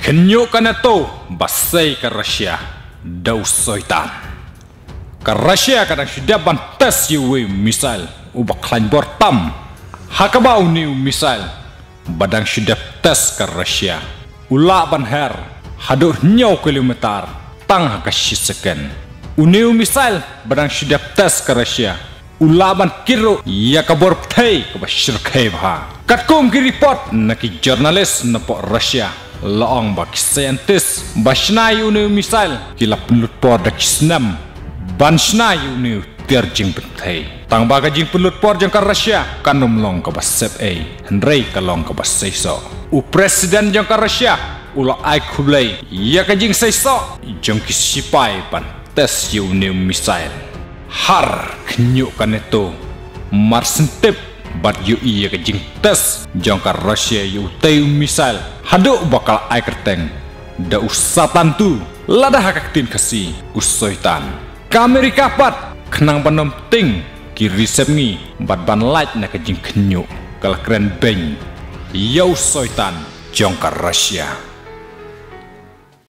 Kenyo kanato basay ka Russia daw soitan. Ka Russia kadang sudah bantas yuwe misal ubak lain bortam. Hakaba uniu misal badang sudah tes ka Russia. Ula banher hadu nyaw kilometer tang hakashisakan. Uniu misal badang sudah tes ka Russia. Ulaban kiro ya kabor pay ka bashir khaibha. Katkom ki report na ki journalist na po Russia. Laong bak scientist bashna uniu misal kila pelut por dak snam banshna uniu terjing pentai tang baga jing pelut por jang ka Russia kanum long ka basep henrei ka long ka basaiso u presiden jang ka Russia ula ai khublai ya ka jing saiso jang ki sipai pan tes uniu misal har knyu kaneto marsentep bat yu iya ke jing tes jangkar Russia yu teu misal hadu bakal ai kerteng da usatan tu lada hakaktin kasi usoitan ka Amerika pat kenang panom ting ki risep ngi bat ban light na ke jing knyu kala keren beng yau soitan jangkar Russia.